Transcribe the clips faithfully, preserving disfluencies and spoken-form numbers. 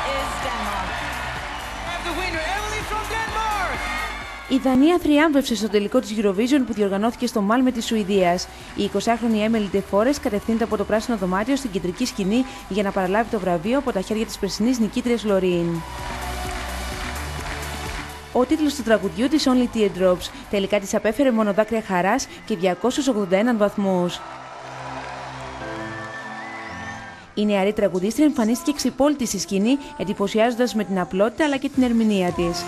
is Denmark. And the winner, Emily from Denmark. Η Δανία θριάμβευσε στο τελικό της Eurovision που διοργανώθηκε στο Μάλμε της Σουηδίας. Η εικοσάχρονη Έμιλι ντε Φόρεστ κατευθύνεται από το πράσινο δωμάτιο στην κεντρική σκηνή για να παραλάβει το βραβείο από τα χέρια της περσινής νικήτριας Λωρίν. Ο τίτλος του τραγουδιού της Only Teardrops τελικά της απέφερε μόνο δάκρυα χαράς και διακόσιους ογδόντα ένα βαθμούς. Η νεαρή τραγουδίστρια εμφανίστηκε ξυπόλυτη στη σκηνή, εντυπωσιάζοντας με την απλότητα αλλά και την ερμηνεία της.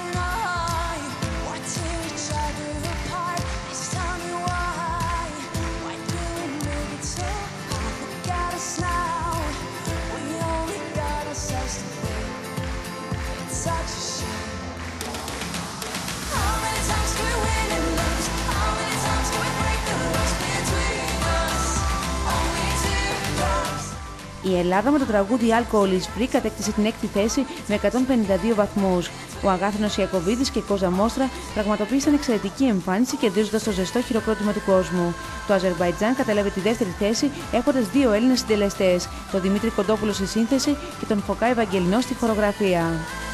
Η Ελλάδα με το τραγούδι Alcohol is Free κατέκτησε την έκτη θέση με εκατόν πενήντα δύο βαθμούς. Ο Αγάθωνος Ιακωβίδης και η Κόζα Μόστρα πραγματοποίησαν εξαιρετική εμφάνιση κερδίζοντας το ζεστό χειροκρότημα του κόσμου. Το Αζερμπαϊτζάν κατέλαβε τη δεύτερη θέση έχοντας δύο Έλληνες συντελεστές, τον Δημήτρη Κοντόπουλο στη σύνθεση και τον Φωκά Ευαγγελινό στη χορογραφία.